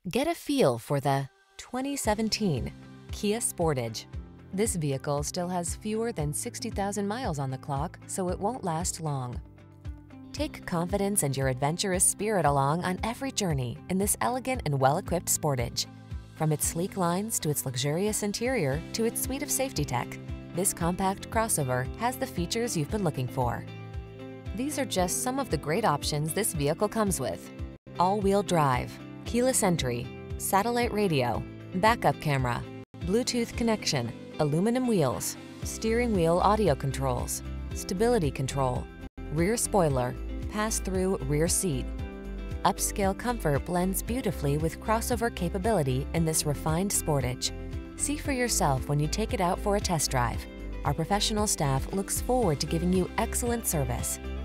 Get a feel for the 2017 Kia Sportage. This vehicle still has fewer than 60,000 miles on the clock, so it won't last long. Take confidence and your adventurous spirit along on every journey in this elegant and well-equipped Sportage. From its sleek lines to its luxurious interior to its suite of safety tech, this compact crossover has the features you've been looking for. These are just some of the great options this vehicle comes with: all-wheel drive, keyless entry, satellite radio, backup camera, Bluetooth connection, aluminum wheels, steering wheel audio controls, stability control, rear spoiler, pass-through rear seat. Upscale comfort blends beautifully with crossover capability in this refined Sportage. See for yourself when you take it out for a test drive. Our professional staff looks forward to giving you excellent service.